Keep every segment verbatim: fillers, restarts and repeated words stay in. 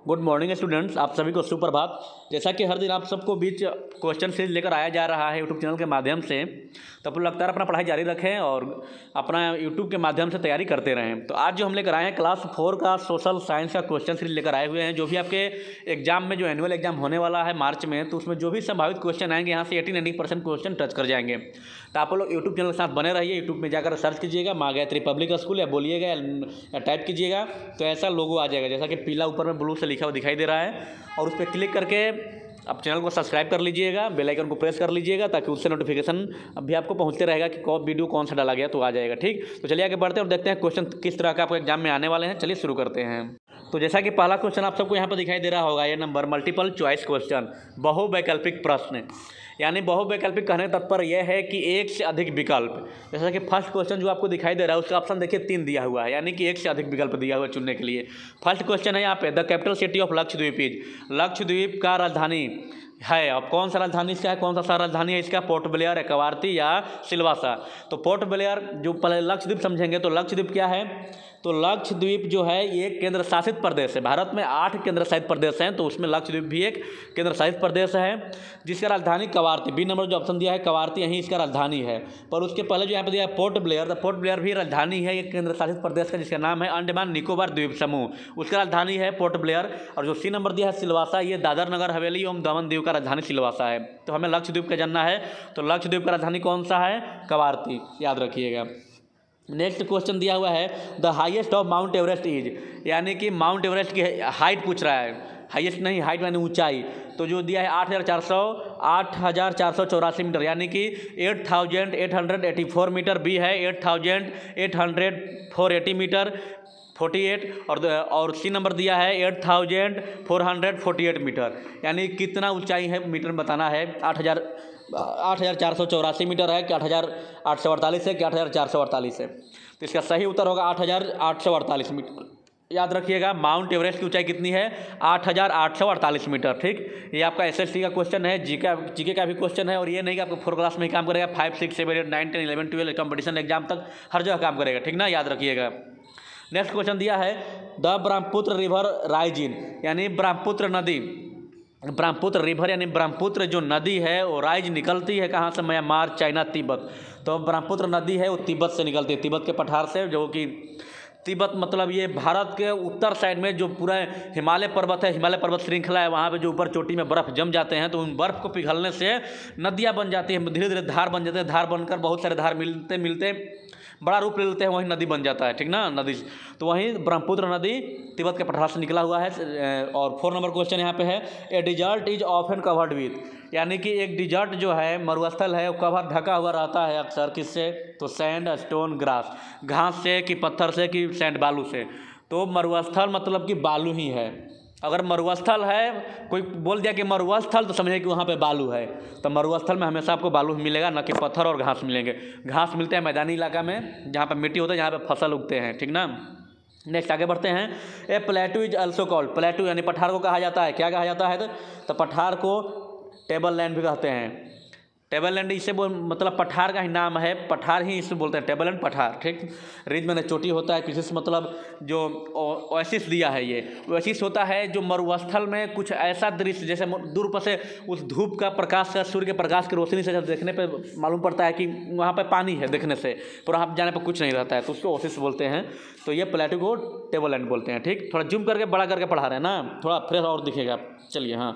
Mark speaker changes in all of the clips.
Speaker 1: Good morning students, आप सभी को सुप्रभात। जैसा कि हर दिन आप सबको बीच क्वेश्चन सीरीज लेकर आया जा रहा है यूट्यूब चैनल के माध्यम से, तो आप लोग लगातार अपना पढ़ाई जारी रखें और अपना यूट्यूब के माध्यम से तैयारी करते रहें। तो आज जो हम लेकर आए हैं क्लास फोर का सोशल साइंस का क्वेश्चन सीरीज लेकर आए हुए हैं। जो भी आपके एग्जाम में जो एनुअल एग्जाम होने वाला है मार्च में, तो उसमें जो भी संभावित क्वेश्चन आएंगे यहाँ से eighty ninety percent question touch कर जाएंगे। तो आप लोग यूट्यूब चैनल के साथ बने रहिए। यूट्यूब में जाकर सर्च कीजिएगा माँ गायत्री पब्लिक स्कूल, या बोलिएगा या टाइप कीजिएगा तो ऐसा लोगो आ जाएगा, जैसा कि पीला ऊपर में ब्लू से लिखा हुआ दिखाई दे रहा है। और उस पर क्लिक करके आप चैनल को सब्सक्राइब कर लीजिएगा, बेल आइकन को प्रेस कर लीजिएगा, ताकि उससे नोटिफिकेशन अभी आपको पहुंचते रहेगा कि कौन वीडियो कौन सा डाला गया तो आ जाएगा। ठीक, तो चलिए आगे बढ़ते हैं और देखते हैं क्वेश्चन किस तरह का आपको एग्जाम में आने वाले हैं। चलिए शुरू करते हैं। तो जैसा कि पहला क्वेश्चन आप सबको यहाँ पर दिखाई दे रहा होगा, ये नंबर मल्टीपल चॉइस क्वेश्चन, बहुवैकल्पिक प्रश्न। यानी बहुवैकल्पिक कहने का तात्पर्य यह है कि एक से अधिक विकल्प। जैसा कि फर्स्ट क्वेश्चन जो आपको दिखाई दे रहा है उसका ऑप्शन देखिए तीन दिया हुआ है, यानी कि एक से अधिक विकल्प दिया हुआ है चुनने के लिए। फर्स्ट क्वेश्चन है यहाँ पे, the capital city of Lakshadweep is. Lakshadweep का राजधानी है, अब कौन सा राजधानी इसका है, कौन सा सा राजधानी है इसका, पोर्ट ब्लेयर है, कवारती या सिलवासा। तो पोर्ट ब्लेयर, जो पहले लक्षद्वीप समझेंगे तो लक्षद्वीप क्या है, तो लक्षद्वीप जो है ये केंद्र शासित प्रदेश है। भारत में आठ केंद्र शासित प्रदेश हैं, तो उसमें लक्षद्वीप भी एक केंद्र शासित प्रदेश है, जिसका राजधानी कवारती, बी नंबर जो ऑप्शन दिया है कवारती, यहीं इसका राजधानी है। पर उसके पहले जो यहाँ पे दिया है पोर्ट ब्लेयर, तो पोर्ट ब्लेयर भी राजधानी है एक केंद्र शासित प्रदेश का, जिसका नाम है अंडमान निकोबार द्वीप समूह, उसका राजधानी है पोर्ट ब्लेयर। और जो सी नंबर दिया है सिलवासा, ये दादर नगर हवेली एवं दमन दीव का राजधानी सिलवासा है। तो हमें लक्षद्वीप का जानना है, तो लक्षद्वीप का राजधानी कौन सा है, कवारती, याद रखिएगा। नेक्स्ट क्वेश्चन दिया हुआ है, the highest of Mount Everest is, यानी कि माउंट एवरेस्ट की हाइट पूछ रहा है, हाईएस्ट नहीं, हाइट यानी ऊंचाई। तो जो दिया है आठ हज़ार चार सौ आठ हज़ार चार सौ चौरासी मीटर, यानी कि eight thousand eight hundred eighty four metre. B है eight thousand eight hundred four eighty metre forty eight, और और सी नंबर दिया है eight thousand four hundred forty eight metre. यानी कितना ऊंचाई है मीटर में बताना है। आठ हज़ार आठ हज़ार चार सौ चौरासी मीटर है कि आठ हज़ार आठ सौ अड़तालीस है कि आठ हज़ार चार सौ अड़तालीस है, तो इसका सही उत्तर होगा आठ हज़ार आठ सौ अड़तालीस मीटर। याद रखिएगा, माउंट एवरेस्ट की ऊंचाई कितनी है, आठ हज़ार आठ सौ अड़तालीस मीटर। ठीक, ये आपका एसएसटी का क्वेश्चन है, जी का जीके का भी क्वेश्चन है, और ये नहीं कि आपको फोर क्लास में ही काम करेगा, five six seven eight nine ten eleven twelve competition exam तक हर जगह काम करेगा। ठीक ना, याद रखिएगा। नेक्स्ट क्वेश्चन दिया है, द ब्रह्मपुत्र रिवर राइजिन, यानी ब्रह्मपुत्र नदी, ब्रह्मपुत्र रिवर यानी ब्रह्मपुत्र जो नदी है वो राइज निकलती है कहाँ से, म्यांमार, चाइना, तिब्बत। तो ब्रह्मपुत्र नदी है वो तिब्बत से निकलती है, तिब्बत के पठार से, जो कि तिब्बत मतलब ये भारत के उत्तर साइड में जो पूरा हिमालय पर्वत है, हिमालय पर्वत श्रृंखला है, वहाँ पे जो ऊपर चोटी में बर्फ़ जम जाते हैं, तो उन बर्फ़ को पिघलने से नदियाँ बन जाती हैं, धीरे धीरे धार बन जाते हैं, धार बनकर बहुत सारे धार मिलते मिलते बड़ा रूप ले लेते हैं, वहीं नदी बन जाता है। ठीक ना, नदी। तो वहीं ब्रह्मपुत्र नदी तिब्बत के पठार से निकला हुआ है। और फोर नंबर क्वेश्चन यहाँ पे है, a desert is often covered with, यानी कि एक डिजर्ट जो है, मरुस्थल है, वो कवर ढका हुआ रहता है अक्सर किससे, तो सैंड, स्टोन, ग्रास, घास से कि पत्थर से कि सैंड, बालू से। तो मरुस्थल मतलब कि बालू ही है। अगर मरुस्थल है, कोई बोल दिया कि मरुस्थल, तो समझिए कि वहाँ पे बालू है। तो मरुस्थल में हमेशा आपको बालू मिलेगा, न कि पत्थर और घास मिलेंगे। घास मिलते हैं मैदानी इलाका में, जहाँ पे मिट्टी होता है, जहाँ पे फसल उगते हैं। ठीक ना। नेक्स्ट आगे बढ़ते हैं, a plateau is also called, plateau यानी पठार को कहा जाता है, क्या कहा जाता है, तो पठार को टेबल लैंड भी कहते हैं। टेबल लैंड इसे बोल मतलब पठार का ही नाम है, पठार ही इसे बोलते हैं, टेबल लैंड पठार। ठीक, रिज मैंने चोटी होता है, किसी से मतलब जो ओएसिस दिया है, ये ओएसिस होता है जो मरुस्थल में कुछ ऐसा दृश्य, जैसे दूर पर से उस धूप का प्रकाश का, सूर्य के प्रकाश की रोशनी से जब देखने पे मालूम पड़ता है कि वहाँ पे पानी है देखने से, पर वहाँ जाने पर कुछ नहीं रहता है, तो उसको ओएसिस बोलते हैं। तो ये प्लेटू को टेबल लैंड बोलते हैं। ठीक, थोड़ा जूम करके बड़ा करके पढ़ा रहे हैं ना, थोड़ा फ्रेश और दिखेगा। चलिए, हाँ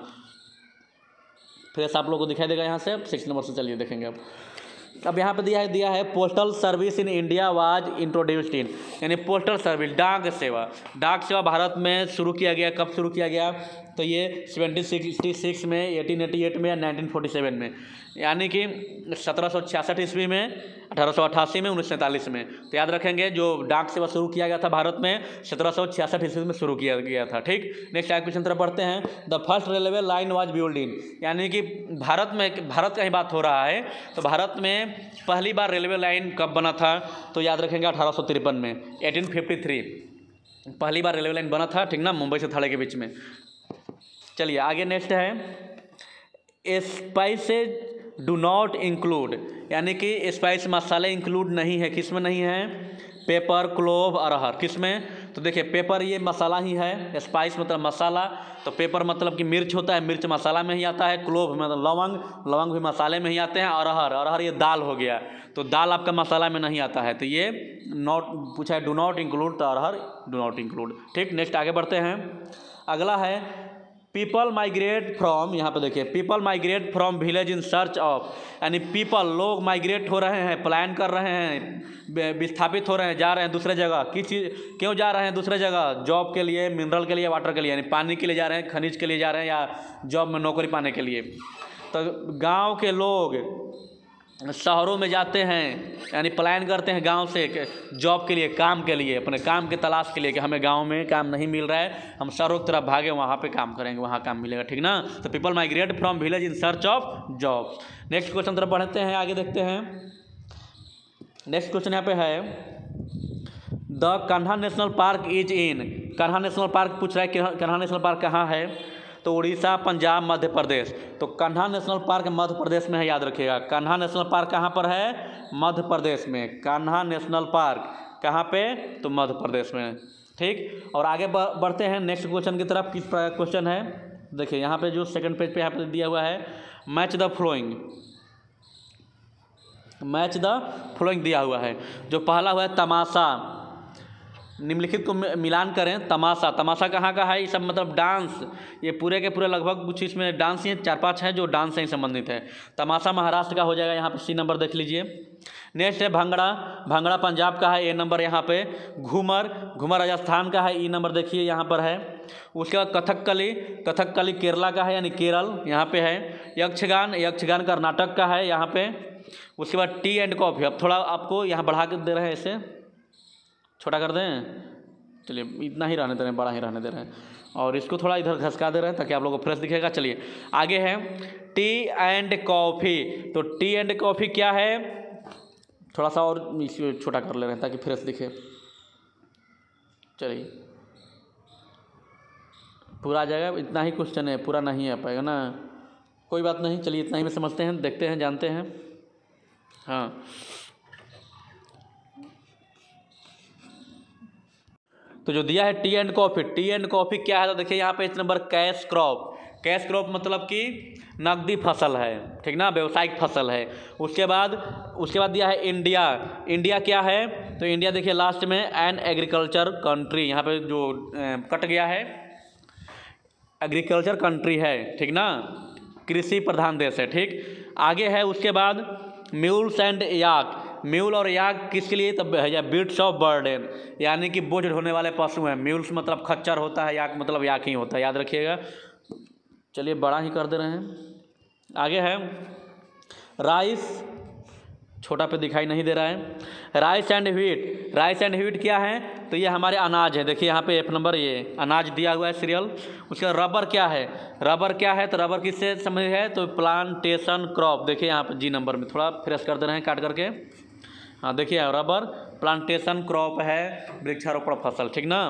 Speaker 1: फ्रेश आप लोगों को दिखाई देगा यहाँ से, सिक्स नंबर से चलिए देखेंगे अब। अब यहाँ पे दिया है दिया है postal service in India was introduced in, यानी पोस्टल सर्विस, डाक सेवा। डाक सेवा भारत में शुरू किया गया, कब शुरू किया गया, तो ये सेवनटीन सिक्सटी सिक्स में, एटीन एटी एट में, या नाइनटीन फोर्टी सेवन में, यानी कि सत्रह सौ छियासठ ईस्वी में, अठारह सौ अट्ठासी में, उन्नीस सौ सैंतालीस में। तो याद रखेंगे, जो डाक सेवा शुरू किया गया था भारत में सत्रह सौ छियासठ ईस्वी में शुरू किया गया था। ठीक, नेक्स्ट आगे क्वेश्चन तरफ बढ़ते हैं, the first railway line was build in, यानी कि भारत में, भारत का ही बात हो रहा है, तो भारत में पहली बार रेलवे लाइन कब बना था, तो याद रखेंगे अठारह सौ तिरपन में, एटीन फिफ्टी थ्री पहली बार रेलवे लाइन बना था। ठीक ना, मुंबई से थाने के बीच में। चलिए आगे नेक्स्ट है, स्पाइसेज डू नॉट इंक्लूड, यानी कि स्पाइस मसाले इंक्लूड नहीं है, किस में नहीं है, पेपर, क्लोव, अरहर, किस में, तो देखिए पेपर ये मसाला ही है, स्पाइस मतलब मसाला, तो पेपर मतलब कि मिर्च होता है, मिर्च मसाला में ही आता है, क्लोव मतलब लवंग, लवंग भी मसाले में ही आते हैं, और अरहर, अरहर ये दाल हो गया, तो दाल आपका मसाला में नहीं आता है, तो ये नॉट पूछा है, डू नॉट इंक्लूड, तो अरहर डू नॉट इंक्लूड। ठीक, नेक्स्ट आगे बढ़ते हैं। अगला है पीपल माइग्रेट फ्रॉम, यहाँ पे देखिए people migrate from village in search of, यानी पीपल लोग माइग्रेट हो रहे हैं, प्लान कर रहे हैं, विस्थापित हो रहे हैं, जा रहे हैं दूसरे जगह, किस चीज़ क्यों जा रहे हैं दूसरे जगह, जॉब के लिए, मिनरल के लिए, वाटर के लिए, यानी पानी के लिए जा रहे हैं, खनिज के लिए जा रहे हैं, या जॉब में नौकरी पाने के लिए। तो गाँव के लोग शहरों में जाते हैं, यानी प्लान करते हैं गांव से जॉब के लिए, काम के लिए, अपने काम के तलाश के लिए, कि हमें गांव में काम नहीं मिल रहा है, हम शहरों की तरफ भागे, वहाँ पे काम करेंगे, वहाँ काम मिलेगा। ठीक ना, तो people migrate from village in search of job. Next question तरफ बढ़ते हैं, आगे देखते हैं। नेक्स्ट क्वेश्चन यहाँ पे है, the Kanha national park is in, Kanha national park पूछ रहा है कि कान्हा नेशनल पार्क कहाँ है, तो उड़ीसा, पंजाब, मध्य प्रदेश। तो कान्हा नेशनल पार्क मध्य प्रदेश में है, याद रखिएगा। कान्हा नेशनल पार्क कहाँ पर है, मध्य प्रदेश में। कान्हा नेशनल पार्क कहाँ पे, तो मध्य प्रदेश में। ठीक, और आगे बढ़ते हैं नेक्स्ट क्वेश्चन की तरफ। किस क्वेश्चन है, देखिए यहाँ पे जो सेकंड पेज पे यहाँ पे दिया हुआ है, match the flowing, match the flowing दिया हुआ है। जो पहला हुआ है तमाशा, निम्नलिखित को मिलान करें। तमाशा, तमाशा कहाँ का है, ये सब मतलब डांस, ये पूरे के पूरे लगभग कुछ इसमें डांस ही चार पांच है जो डांस से ही संबंधित है। तमाशा महाराष्ट्र का हो जाएगा, यहाँ पे सी नंबर देख लीजिए। नेक्स्ट है भांगड़ा, भांगड़ा पंजाब का है, ए नंबर यहाँ पे। घूमर, घूमर राजस्थान का है, ई नंबर देखिए यहाँ पर है। उसके बाद कथकली, कथकली केरला का है, यानी केरल यहाँ पे है। यक्षगान, यक्षगान कर्नाटक का है यहाँ पे। उसके बाद टी एंड कॉफ़ी, अब थोड़ा आपको यहाँ बढ़ा के दे रहे हैं, ऐसे छोटा कर दें, चलिए इतना ही रहने दे रहे हैं, बड़ा ही रहने दे रहे हैं, और इसको थोड़ा इधर घसका दे रहे हैं ताकि आप लोगों को फ्रेश दिखेगा। चलिए आगे है टी एंड कॉफ़ी, तो टी एंड कॉफ़ी क्या है, थोड़ा सा और इसको छोटा कर ले रहे हैं ताकि फ्रेश दिखे। चलिए पूरा आ जाएगा, इतना ही क्वेश्चन है, पूरा नहीं आ पाएगा ना, कोई बात नहीं, चलिए इतना ही में समझते हैं, देखते हैं, जानते हैं। हाँ, तो जो दिया है tea and coffee, tea and coffee क्या है, तो देखिए यहाँ पे इस number cash crop, cash crop मतलब कि नकदी फसल है, ठीक ना, व्यवसायिक फसल है। उसके बाद उसके बाद दिया है इंडिया, इंडिया क्या है, तो इंडिया देखिए लास्ट में एन एग्रीकल्चर कंट्री, यहाँ पे जो ए, कट गया है, एग्रीकल्चर कंट्री है, ठीक ना, कृषि प्रधान देश है। ठीक, आगे है उसके बाद म्यूल्स एंड याक, म्यूल और याक किसके लिए, तब है या बीट्स ऑफ बर्डन, यानी कि बोझ ढोने वाले पशु हैं। म्यूल्स मतलब खच्चर होता है, याक मतलब याक ही होता है, याद रखिएगा। चलिए बड़ा ही कर दे रहे हैं। आगे है राइस, छोटा पे दिखाई नहीं दे रहा है, rice and wheat, rice and wheat क्या है, तो ये हमारे अनाज है, देखिए यहाँ पे एफ नंबर ये अनाज दिया हुआ है सीरियल। उसके बाद रबर क्या है, रबर क्या है, तो रबर किससे संबंधित है, तो प्लांटेशन क्रॉप, देखिए यहाँ पे जी नंबर में थोड़ा फ्रेश कर दे रहे हैं काट करके। हाँ देखिए रबर प्लांटेशन क्रॉप है, वृक्षारोपण फसल, ठीक ना।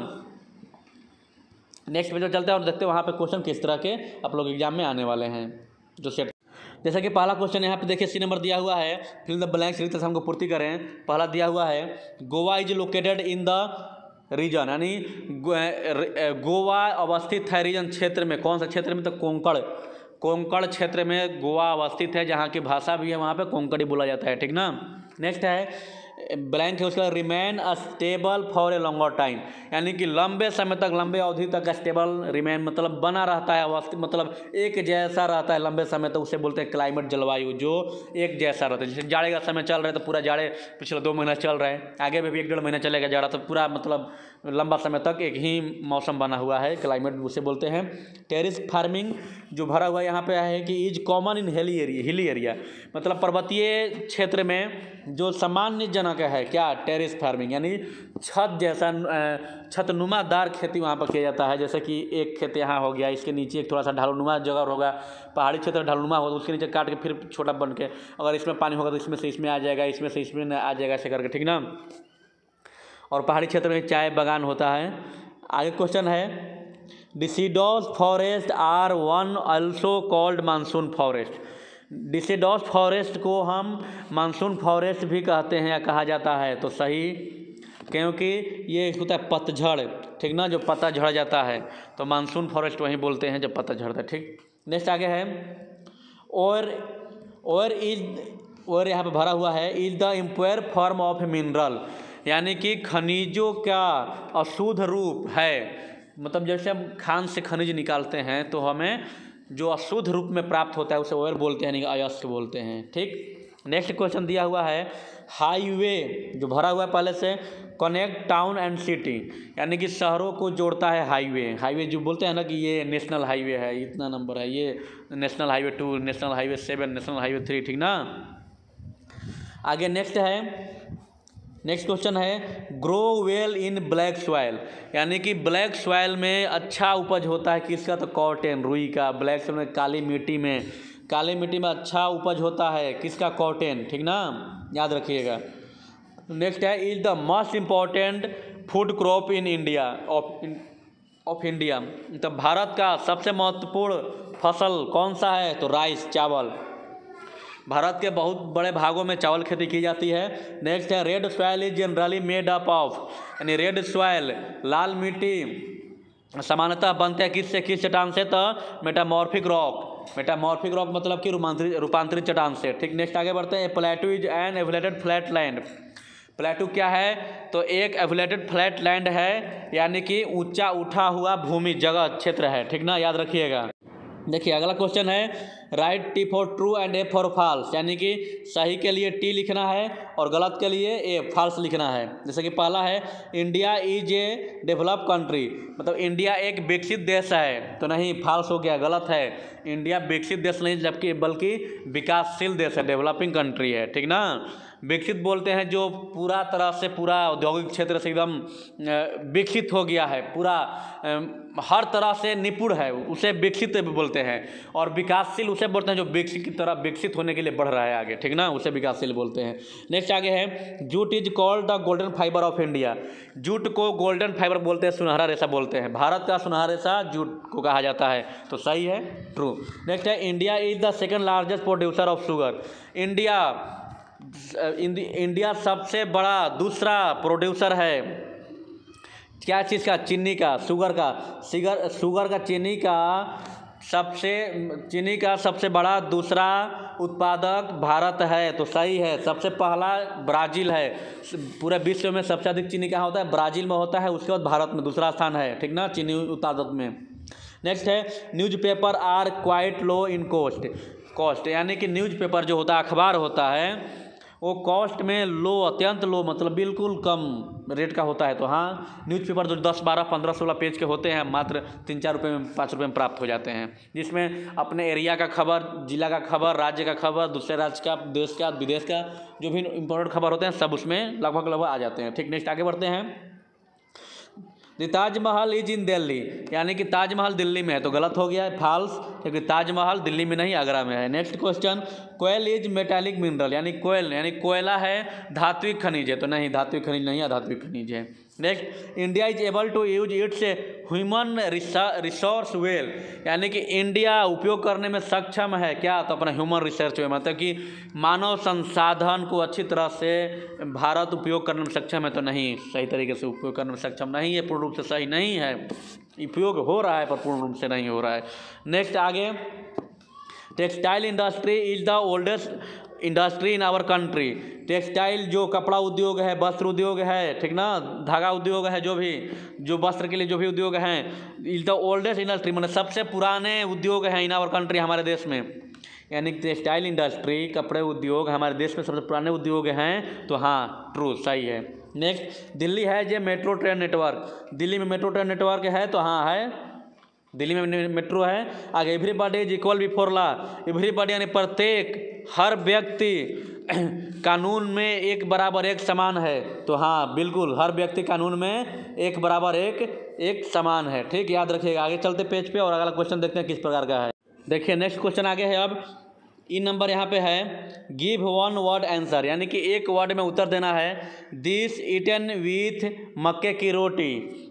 Speaker 1: नेक्स्ट पेज चलते हैं और देखते हैं वहाँ पे क्वेश्चन किस तरह के आप लोग एग्जाम में आने वाले हैं जो सेट। जैसा कि पहला क्वेश्चन यहाँ पे देखिए सी नंबर दिया हुआ है, फिल द ब्लैंक्स, रिक्त स्थान को पूर्ति करें। पहला दिया हुआ है Goa is located in the region, यानी गोवा अवस्थित है रीजन क्षेत्र में, कौन सा क्षेत्र में, तो कोंकण, कोंकण क्षेत्र में गोवा अवस्थित है, जहाँ की भाषा भी है वहाँ पे कोंकणी बोला जाता है, ठीक ना। नेक्स्ट है ब्लैंक है उसका, remain stable for a longer time, यानी कि लंबे समय तक, लंबे अवधि तक स्टेबल, रिमेन मतलब बना रहता है, अवस्थित मतलब एक जैसा रहता है लंबे समय तक, उसे बोलते हैं क्लाइमेट, जलवायु जो एक जैसा रहता है। जैसे जाड़े का समय चल रहा है तो पूरा जाड़े पिछले दो महीना चल रहा है, आगे में भी एक डेढ़ महीना चलेगा जाड़ा, तो पूरा मतलब लंबा समय तक एक ही मौसम बना हुआ है, क्लाइमेट उसे बोलते हैं। टेरिस फार्मिंग जो भरा हुआ यहाँ पे है कि is common in hilly area, hilly area मतलब पर्वतीय क्षेत्र में जो सामान्य जनक है, क्या, टेरिस फार्मिंग, यानी छत जैसा छतनुमादार खेती वहाँ पर किया जाता है। जैसे कि एक खेत यहाँ हो गया, इसके नीचे एक थोड़ा सा ढालूनुमा जगह होगा, पहाड़ी क्षेत्र ढालूनुमा होगा, उसके नीचे काट के फिर छोटा बन के, अगर इसमें पानी होगा तो इसमें से इसमें आ जाएगा, इसमें से इसमें आ जाएगा, ऐसे करके, ठीक ना। और पहाड़ी क्षेत्र में चाय बागान होता है। आगे क्वेश्चन है डिसिडोस फॉरेस्ट आर वन also called monsoon forest, deciduous forest को हम मानसून फॉरेस्ट भी कहते हैं या कहा जाता है, तो सही क्योंकि ये होता है पतझड़, ठीक ना, जो पत्ता झड़ जाता है तो मानसून फॉरेस्ट वहीं बोलते हैं जब पत्ता झड़ता है, ठीक। नेक्स्ट आगे है और और इज और यहाँ पे भरा हुआ है is the impure form of mineral, यानी कि खनिजों का अशुद्ध रूप है। मतलब जैसे हम खान से खनिज निकालते हैं तो हमें जो अशुद्ध रूप में प्राप्त होता है उसे ओयर बोलते हैं, यानी कि अयस्क बोलते हैं, ठीक। नेक्स्ट क्वेश्चन दिया हुआ है हाईवे, जो भरा हुआ है पहले से, कनेक्ट टाउन एंड सिटी, यानी कि शहरों को जोड़ता है हाईवे। हाईवे जो बोलते हैं ना कि ये नेशनल हाईवे है, इतना नंबर है, ये national highway two, national highway seven, national highway three, ठीक ना। आगे नेक्स्ट है, नेक्स्ट क्वेश्चन है grow well in black soil, यानी कि ब्लैक सॉइल में अच्छा उपज होता है किसका, तो कॉटन, रुई का। ब्लैक सॉइल में काली मिट्टी में, काली मिट्टी में अच्छा उपज होता है किसका, कॉटन, ठीक ना, याद रखिएगा। नेक्स्ट है is the most important food crop in India of of India, तो भारत का सबसे महत्वपूर्ण फसल कौन सा है, तो राइस, चावल। भारत के बहुत बड़े भागों में चावल खेती की जाती है। नेक्स्ट है red soil is generally made up of, यानी रेड सॉइल, लाल मिट्टी सामान्यतः बनते हैं किससे, किस चट्टान से, तो मेटामॉर्फिक रॉक। मेटामॉर्फिक रॉक मतलब कि रूपांतरित रूपांतरित चट्टान से, ठीक। नेक्स्ट आगे बढ़ते हैं plateau is an elevated flat land, plateau क्या है, तो एक एवलेटेड फ्लैट लैंड है, यानी कि ऊंचा उठा हुआ भूमि जगह क्षेत्र है, ठीक ना, याद रखिएगा। देखिए अगला क्वेश्चन है write T for true and F for false, यानी कि सही के लिए टी लिखना है और गलत के लिए ए, फॉल्स लिखना है। जैसे कि पहला है India is a develop country, मतलब इंडिया एक विकसित देश है, तो नहीं, फॉल्स हो गया, गलत है। इंडिया विकसित देश नहीं जबकि बल्कि विकासशील देश है, डेवलपिंग कंट्री है, ठीक ना। विकसित बोलते हैं जो पूरा तरह से पूरा औद्योगिक क्षेत्र से एकदम विकसित हो गया है, पूरा हर तरह से निपुण है, उसे विकसित बोलते हैं। और विकासशील उसे बोलते हैं जो विकसित की तरह विकसित होने के लिए बढ़ रहा है आगे, ठीक ना, उसे विकासशील बोलते हैं। नेक्स्ट आगे है jute is called the golden fibre of India, jute को गोल्डन फाइबर बोलते हैं, सुनहरा रेशा बोलते हैं। भारत का सुनहरा रेशा जूट को कहा जाता है, तो सही है, ट्रू। नेक्स्ट है India is the second largest producer of sugar, India India सबसे बड़ा दूसरा प्रोड्यूसर है क्या चीज़ का, चीनी का, शुगर का। शुगर शुगर का चीनी का सबसे चीनी का सबसे बड़ा दूसरा उत्पादक भारत है, तो सही है। सबसे पहला ब्राज़ील है, पूरे विश्व में सबसे अधिक चीनी कहाँ होता है, ब्राज़ील में होता है, उसके बाद भारत में दूसरा स्थान है, ठीक ना, चीनी उत्पादक में। नेक्स्ट है newspaper are quite low in cost, cost यानी कि न्यूज़पेपर जो होता है, अखबार होता है, वो कॉस्ट में लो, अत्यंत लो, मतलब बिल्कुल कम रेट का होता है। तो हाँ, न्यूज़पेपर जो दस बारह पंद्रह सोलह पेज के होते हैं मात्र तीन चार रुपये में, पाँच रुपये में प्राप्त हो जाते हैं, जिसमें अपने एरिया का खबर, जिला का खबर, राज्य का खबर, दूसरे राज्य का, देश का, विदेश का जो भी इंपॉर्टेंट खबर होते हैं सब उसमें लगभग लगभग आ जाते हैं, ठीक। नेक्स्ट आगे बढ़ते हैं the Taj Mahal is in Delhi, यानी कि ताजमहल दिल्ली में है, तो गलत हो गया है, फॉल्स, क्योंकि ताजमहल दिल्ली में नहीं आगरा में है। नेक्स्ट क्वेश्चन कोयल इज मेटालिक मिनरल, यानी कोयल यानी कोयला है धात्विक खनिज है, तो नहीं, धात्विक खनिज नहीं है, धात्विक खनिज है। Next India is able to use its human resource well, यानी कि इंडिया उपयोग करने में सक्षम है क्या, तो अपना ह्यूमन रिसोर्स वेल, मतलब कि मानव संसाधन को अच्छी तरह से भारत उपयोग करने में सक्षम है, तो नहीं, सही तरीके से उपयोग करने में सक्षम नहीं है, पूर्ण रूप से सही नहीं है, उपयोग हो रहा है पर पूर्ण रूप से नहीं हो रहा है। नेक्स्ट आगे textile industry is the oldest industry in our country, textile जो कपड़ा उद्योग है, वस्त्र उद्योग है, ठीक ना, धागा उद्योग है, जो भी जो वस्त्र के लिए जो भी उद्योग हैं, इज द ओल्डेस्ट इंडस्ट्री, मतलब सबसे पुराने उद्योग हैं इन आवर कंट्री, हमारे देश में, यानी टेक्सटाइल इंडस्ट्री, कपड़े उद्योग हमारे देश में सबसे पुराने उद्योग हैं, तो हाँ, ट्रू, सही है। नेक्स्ट दिल्ली है जो मेट्रो ट्रेन नेटवर्क, दिल्ली में मेट्रो ट्रेन नेटवर्क है, तो हाँ है, दिल्ली में मेट्रो है। आगे everybody is equal before law, everybody यानी प्रत्येक, हर व्यक्ति कानून में एक बराबर एक समान है, तो हाँ बिल्कुल, हर व्यक्ति कानून में एक बराबर एक एक समान है, ठीक, याद रखिएगा। आगे चलते पेज पे और अगला क्वेश्चन देखते हैं किस प्रकार का है। देखिए नेक्स्ट क्वेश्चन आगे है, अब ई नंबर यहाँ पे है गिव वन वर्ड आंसर, यानी कि एक वर्ड में उत्तर देना है। दिस ईटन विथ मक्के की रोटी,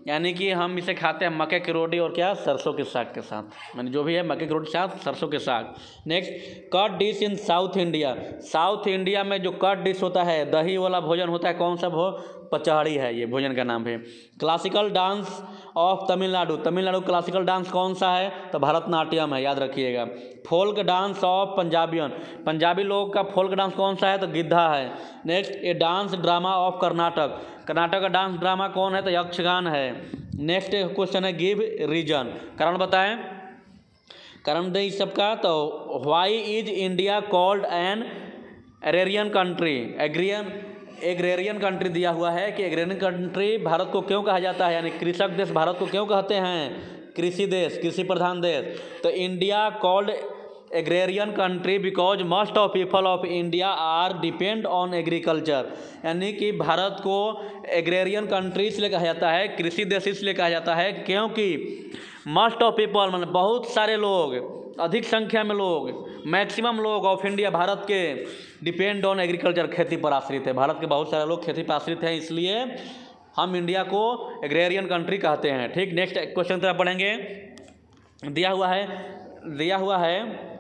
Speaker 1: यानी कि हम इसे खाते हैं मक्के की रोटी और क्या सरसों के साग के साथ, मैंने जो भी है मक्के की रोटी के साथ सरसों के साग। Next, cut dish in South India. South India में जो कट डिश होता है, दही वाला भोजन होता है, कौन सा भो पचहड़ी है, ये भोजन का नाम है। Classical dance of Tamil Nadu. Tamil Nadu classical dance कौन सा है, तो भरतनाट्यम है, याद रखिएगा। फोल्क डांस ऑफ पंजाबियन। पंजाबी लोग का फोल्क डांस कौन सा है, तो गिद्धा है। Next, a dance drama of Karnataka. Karnataka का डांस ड्रामा कौन है, तो यक्षगान है। नेक्स्ट क्वेश्चन है गिव रीजन, कारण बताएं, कारण दें इस सबका। तो why is India called an agrarian country. Agrarian agrarian country दिया हुआ है कि एग्रेरियन कंट्री भारत को क्यों कहा जाता है, यानी कृषक देश भारत को क्यों कहते हैं, कृषि देश, कृषि प्रधान देश। तो India called agrarian country because most of people of India are depend on agriculture. यानी कि भारत को एग्रेरियन कंट्री इसलिए कहा जाता है, कृषि देश इसलिए कहा जाता है क्योंकि मोस्ट ऑफ पीपल मतलब बहुत सारे लोग, अधिक संख्या में लोग, मैक्सिमम लोग ऑफ इंडिया भारत के डिपेंड ऑन एग्रीकल्चर, खेती पर आश्रित है। भारत के बहुत सारे लोग खेती पर आश्रित हैं, इसलिए हम इंडिया को एग्रेरियन कंट्री कहते हैं। ठीक, नेक्स्ट क्वेश्चन तरफ पढ़ेंगे। दिया हुआ है दिया हुआ है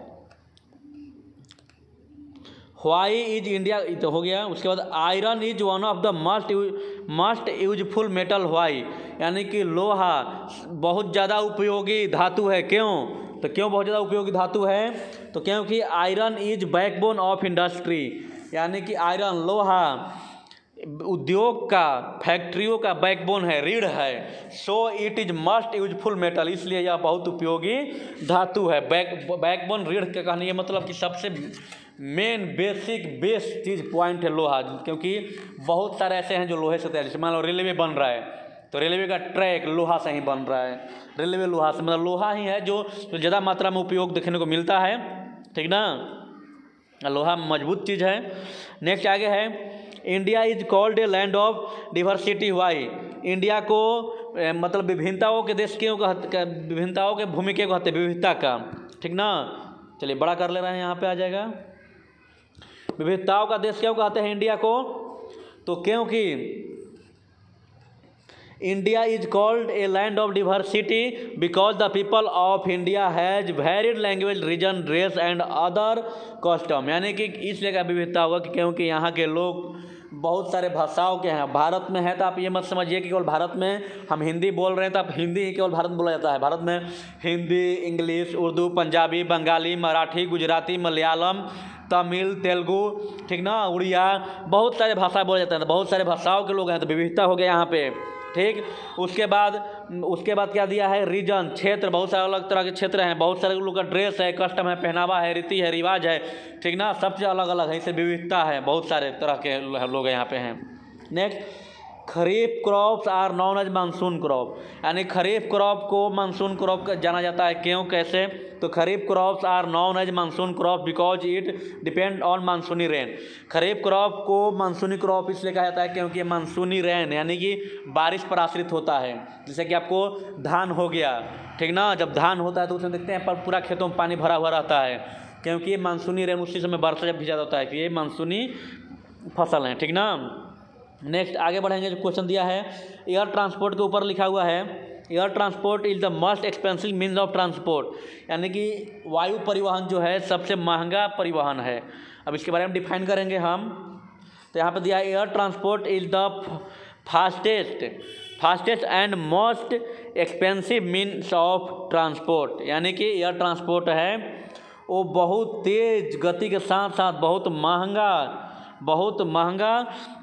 Speaker 1: व्हाई इज इंडिया, तो हो गया। उसके बाद iron is one of the must must useful metal why, यानी कि लोहा बहुत ज़्यादा उपयोगी धातु है। क्यों, तो क्यों बहुत ज़्यादा उपयोगी धातु है, तो क्योंकि iron is backbone of industry. यानी कि आयरन लोहा उद्योग का, फैक्ट्रियों का बैकबोन है, रीढ़ है। So it is must useful metal, इसलिए यह बहुत उपयोगी धातु है। बैक बैकबोन रीढ़ के कहने मतलब कि सबसे मेन बेसिक बेस चीज़ पॉइंट है लोहा, क्योंकि बहुत सारे ऐसे हैं जो लोहे से तैयार, जैसे मान लो रेलवे बन रहा है तो रेलवे का ट्रैक लोहा से ही बन रहा है, रेलवे लोहा से, मतलब लोहा ही है जो ज़्यादा मात्रा में उपयोग देखने को मिलता है। ठीक ना, लोहा मजबूत चीज़ है। नेक्स्ट आगे है, India is called a land of diversity why. India को ए, मतलब विभिन्नताओं के देश क्यों कहते, विभिन्नताओं के भूमि क्यों कहते, विविधता का। ठीक ना, चलिए बड़ा कर ले रहे हैं, यहाँ पे आ जाएगा। विविधताओं का देश क्यों कहते हैं इंडिया को, तो क्योंकि India is called a land of diversity because the people of India has varied language, region, dress and other custom. यानी कि इसलिए का विविधता होगा कि क्योंकि यहाँ के लोग बहुत सारे भाषाओं के हैं। भारत में है तो आप ये मत समझिए कि केवल भारत में हम हिंदी बोल रहे हैं तो आप हिंदी ही केवल भारत में बोला जाता है। भारत में हिंदी, इंग्लिश, उर्दू, पंजाबी, बंगाली, मराठी, गुजराती, मलयालम, तमिल, तेलुगु, ठीक ना, उड़िया, बहुत सारे भाषा बोले जाते हैं। तो बहुत सारे भाषाओं के लोग हैं, तो विविधता हो गया यहाँ पे। ठीक, उसके बाद उसके बाद क्या दिया है, रीजन, क्षेत्र, बहुत सारे अलग तरह के क्षेत्र हैं, बहुत सारे लोग का ड्रेस है, कस्टम है, पहनावा है, रीति है, रिवाज है। ठीक ना, सब चीज़ अलग अलग है, इससे विविधता है, बहुत सारे तरह के लोग यहाँ पे हैं। Next, kharif crops are known as monsoon crop. यानी खरीफ क्रॉप को मानसून क्रॉप जाना जाता है, क्यों, कैसे, तो kharif crops are known as monsoon crop because it depend on मानसूनी रेन। खरीफ क्रॉप को मानसूनी क्रॉप इसलिए कहा जाता है क्योंकि मानसूनी रेन यानी कि बारिश पर आश्रित होता है। जैसे कि आपको धान हो गया, ठीक ना, जब धान होता है तो उसमें देखते हैं पर पूरा खेतों में पानी भरा हुआ रहता है, क्योंकि ये मानसूनी रेन उसी समय वर्षा जब भी ज़्यादा होता है कि ये मानसूनी फसल है। ठीक ना, नेक्स्ट आगे बढ़ेंगे। जो क्वेश्चन दिया है, एयर ट्रांसपोर्ट के ऊपर लिखा हुआ है, air transport is the most expensive means of transport. यानी कि वायु परिवहन जो है सबसे महंगा परिवहन है। अब इसके बारे में डिफाइन करेंगे हम, तो यहाँ पे दिया है, air transport is the fastest fastest and most expensive means of transport. यानी कि एयर ट्रांसपोर्ट है वो बहुत तेज़ गति के साथ साथ बहुत महंगा बहुत महंगा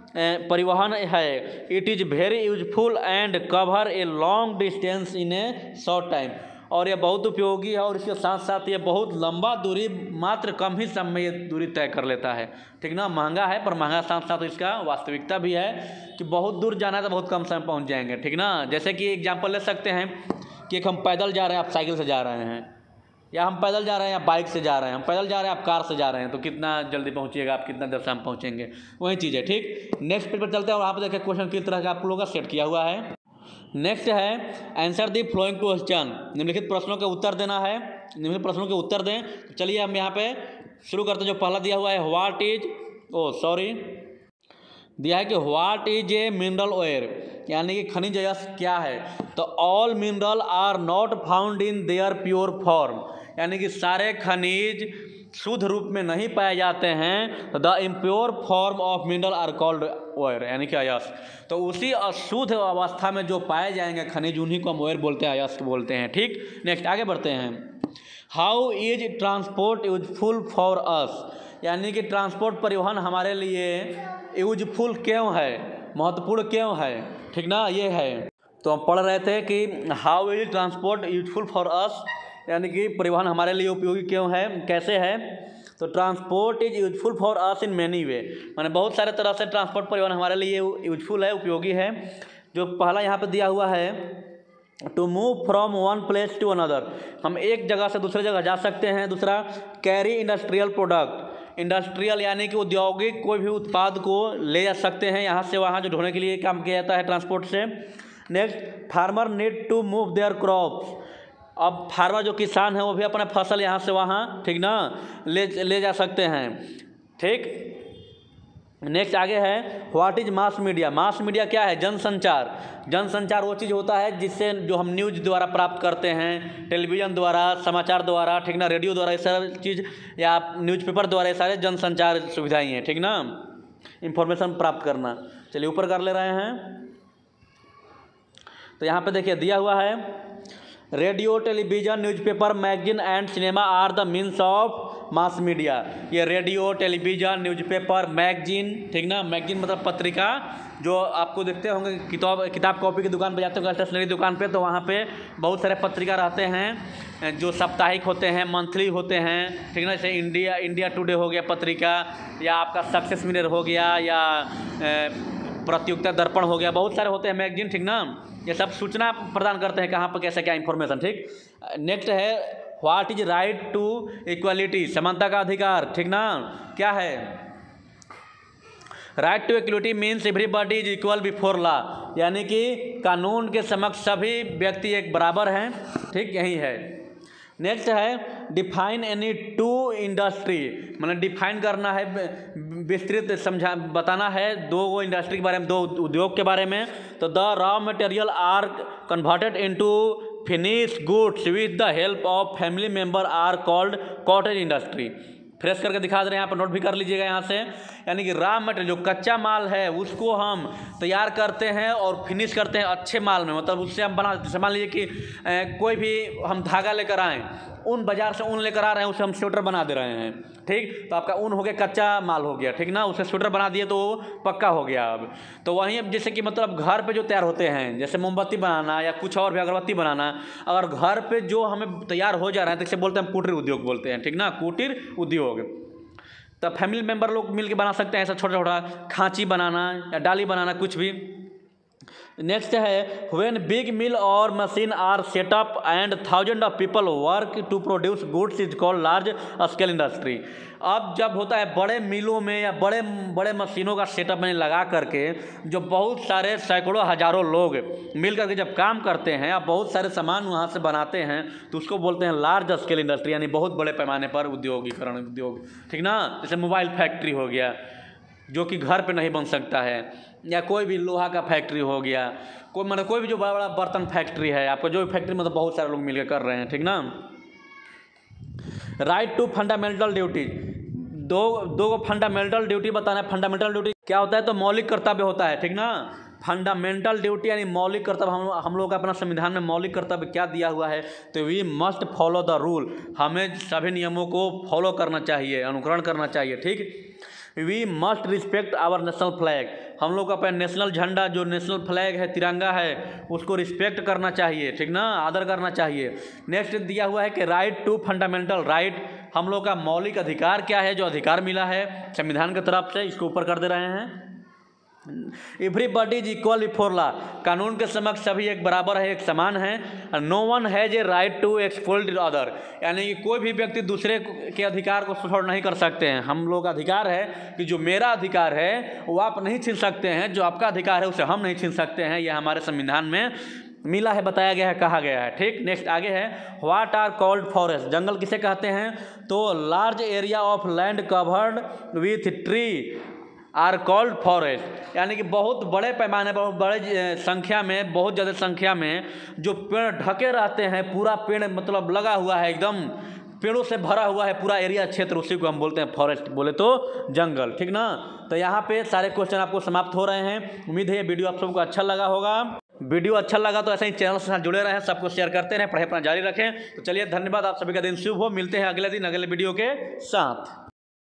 Speaker 1: परिवहन है। It is very useful and cover a long distance in a short time. और यह बहुत उपयोगी है और इसके साथ साथ ये बहुत लंबा दूरी मात्र कम ही समय में ये दूरी तय कर लेता है। ठीक ना, महंगा है पर महंगा साथ साथ इसका वास्तविकता भी है कि बहुत दूर जाना है तो बहुत कम समय पहुंच जाएंगे। ठीक ना, जैसे कि एग्जांपल ले सकते हैं कि एक हम पैदल जा रहे हैं, आप साइकिल से जा रहे हैं, या हम पैदल जा रहे हैं या बाइक से जा रहे हैं, हम पैदल जा रहे हैं आप कार से जा रहे हैं, तो कितना जल्दी पहुंचिएगा आप, कितना देर से हम पहुंचेंगे, वही चीज़ है। ठीक, नेक्स्ट पेज पर चलते हैं और वहाँ पर देखिए क्वेश्चन किस तरह का आप लोगों का सेट किया हुआ है। नेक्स्ट है आंसर दी फ्लोइंग क्वेश्चन, निम्नलिखित प्रश्नों के उत्तर देना है, निम्नलिखित प्रश्नों के उत्तर दें। तो चलिए हम यहाँ पे शुरू करते हैं। जो पहला दिया हुआ है, व्हाट इज ओ सॉरी दिया है कि what is a mineral ore, यानी कि खनिज अयस्क क्या है। तो all mineral are not found in their pure form, यानी कि सारे खनिज शुद्ध रूप में नहीं पाए जाते हैं। The impure form of mineral are called ore, यानी कि अयस्क। तो उसी अशुद्ध अवस्था में जो पाए जाएंगे खनिज उन्हीं को हम ओयर बोलते हैं, अयस्क बोलते हैं। ठीक, नेक्स्ट आगे बढ़ते हैं। How is transport useful for us, यानी कि ट्रांसपोर्ट परिवहन हमारे लिए यूजफुल क्यों है, महत्वपूर्ण क्यों है। ठीक ना, ये है। तो हम पढ़ रहे थे कि how is transport useful for us, यानी कि परिवहन हमारे लिए उपयोगी क्यों है, कैसे है। तो transport is useful for us in many way, माने बहुत सारे तरह से ट्रांसपोर्ट परिवहन हमारे लिए यूजफुल है, उपयोगी है। जो पहला यहाँ पे दिया हुआ है, to move from one place to another, हम एक जगह से दूसरे जगह जा सकते हैं। दूसरा, कैरी इंडस्ट्रियल प्रोडक्ट, इंडस्ट्रियल यानी कि औद्योगिक कोई भी उत्पाद को ले जा सकते हैं यहाँ से वहाँ, जो ढोने के लिए काम किया जाता है ट्रांसपोर्ट से। Next, farmer need to move their crops, अब फार्मर जो किसान है वो भी अपना फसल यहाँ से वहाँ, ठीक ना, ले ले जा सकते हैं। ठीक, नेक्स्ट आगे है what is mass media, mass media क्या है, जनसंचार। जनसंचार वो चीज़ होता है जिससे जो हम न्यूज़ द्वारा प्राप्त करते हैं, टेलीविज़न द्वारा, समाचार द्वारा, ठीक ना, रेडियो द्वारा, ये सारी चीज़, या न्यूज़पेपर द्वारा, ये सारे जनसंचार सुविधाएं हैं। ठीक ना, इंफॉर्मेशन प्राप्त करना। चलिए ऊपर कर ले रहे हैं। तो यहाँ पे देखिए दिया हुआ है, radio, television, newspaper, magazine and cinema are the means of mass media. ये रेडियो, टेलीविज़न, न्यूज़पेपर, मैगजीन, ठीक ना, मैगजीन मतलब पत्रिका, जो आपको देखते होंगे किताब किताब कॉपी की दुकान पे जाते होंगे, स्टेशनरी दुकान पे, तो वहाँ पे बहुत सारे पत्रिका रहते हैं जो साप्ताहिक होते हैं, मंथली होते हैं। ठीक ना, जैसे इंडिया इंडिया टुडे हो गया पत्रिका, या आपका सक्सेस मिरर हो गया, या प्रतियोगिता दर्पण हो गया, बहुत सारे होते हैं मैगजीन। ठीक ना, ये सब सूचना प्रदान करते हैं कहाँ पर कैसे क्या इन्फॉर्मेशन। ठीक, नेक्स्ट है what is right to equality, समानता का अधिकार। ठीक ना, क्या है, right to equality means everybody is equal before law, यानी कि कानून के समक्ष सभी व्यक्ति एक बराबर हैं। ठीक, यही है। नेक्स्ट है डिफाइन एनी टू इंडस्ट्री, मतलब डिफाइन करना है, विस्तृत समझा बताना है दो वो इंडस्ट्री के बारे में, दो उद्योग के बारे में। तो the raw material are converted into finish goods with the help of family member are called cottage industry. Fresh करके दिखा दे रहे हैं, यहाँ पर नोट भी कर लीजिएगा यहाँ से। यानी कि रॉ मटेरियल जो कच्चा माल है उसको हम तैयार करते हैं और फिनिश करते हैं अच्छे माल में, मतलब उससे हम बना, जैसे मान लीजिए कि ए, कोई भी हम धागा लेकर आएँ, ऊन बाजार से ऊन लेकर आ रहे हैं, उसे हम स्वेटर बना दे रहे हैं। ठीक, तो आपका ऊन हो गया, कच्चा माल हो गया। ठीक ना, उसे स्वेटर बना दिए तो पक्का हो गया। अब तो वहीं अब जैसे कि मतलब घर पे जो तैयार होते हैं, जैसे मोमबत्ती बनाना या कुछ और भी अगरबत्ती बनाना, अगर घर पे जो हमें तैयार हो जा रहा है तो इसे बोलते हैं हम कुटीर उद्योग बोलते हैं। ठीक ना, कुटीर उद्योग। तो फैमिली मेम्बर लोग मिल के बना सकते हैं ऐसा छोटा छोटा खांची बनाना या डाली बनाना, कुछ भी। नेक्स्ट है व्हेन बिग मिल और machine are setup and thousand of people work to produce goods is called large scale industry. अब जब होता है बड़े मिलों में या बड़े बड़े मशीनों का सेटअप में लगा करके, जो बहुत सारे सैकड़ों हजारों लोग मिल करके जब काम करते हैं या बहुत सारे सामान वहाँ से बनाते हैं, तो उसको बोलते हैं लार्ज स्केल इंडस्ट्री, यानी बहुत बड़े पैमाने पर उद्योगीकरण उद्योग। ठीक ना, जैसे मोबाइल फैक्ट्री हो गया जो कि घर पे नहीं बन सकता है, या कोई भी लोहा का फैक्ट्री हो गया, कोई मतलब कोई भी जो बड़ा बड़ा बर्तन फैक्ट्री है, आपको जो भी फैक्ट्री मतलब बहुत सारे लोग मिलकर कर रहे हैं। ठीक ना, राइट टू फंडामेंटल ड्यूटी, दो दो को फंडामेंटल ड्यूटी बताना है। फंडामेंटल ड्यूटी क्या होता है, तो मौलिक कर्तव्य होता है। ठीक ना, फंडामेंटल ड्यूटी यानी मौलिक कर्तव्य। हम हम लोग का अपना संविधान में मौलिक कर्तव्य क्या दिया हुआ है, तो we must follow the rule, हमें सभी नियमों को फॉलो करना चाहिए, अनुकरण करना चाहिए। ठीक, we must respect our national flag, हम लोग का अपना नेशनल झंडा जो नेशनल फ्लैग है, तिरंगा है, उसको रिस्पेक्ट करना चाहिए। ठीक ना, आदर करना चाहिए। नेक्स्ट दिया हुआ है कि राइट टू फंडामेंटल राइट, हम लोग का मौलिक अधिकार क्या है, जो अधिकार मिला है संविधान की तरफ से, इसको ऊपर कर दे रहे हैं। Everybody is equal before law, कानून के समक्ष सभी एक बराबर है, एक समान है। No one has a right to exploit other, यानी कि कोई भी व्यक्ति दूसरे के अधिकार को छोड़ नहीं कर सकते हैं। हम लोग का अधिकार है कि जो मेरा अधिकार है वो आप नहीं छीन सकते हैं, जो आपका अधिकार है उसे हम नहीं छीन सकते हैं। यह हमारे संविधान में मिला है, बताया गया है, कहा गया है। ठीक, नेक्स्ट आगे है व्हाट आर कॉल्ड फॉरेस्ट, जंगल किसे कहते हैं, तो large area of land covered with tree are called forest, यानी कि बहुत बड़े पैमाने पर, बड़े संख्या में, बहुत ज़्यादा संख्या में जो पेड़ ढके रहते हैं, पूरा पेड़ मतलब लगा हुआ है, एकदम पेड़ों से भरा हुआ है पूरा एरिया क्षेत्र, उसी को हम बोलते हैं फॉरेस्ट, बोले तो जंगल, ठीक ना। तो यहाँ पे सारे क्वेश्चन आपको समाप्त हो रहे हैं। उम्मीद है ये वीडियो आप सबको अच्छा लगा होगा। वीडियो अच्छा लगा तो ऐसे ही चैनल के साथ जुड़े रहें, सबको शेयर करते रहें, पढ़ाई अपना जारी रखें। तो चलिए, धन्यवाद, आप सभी का दिन शुभ हो। मिलते हैं अगले दिन अगले वीडियो के साथ।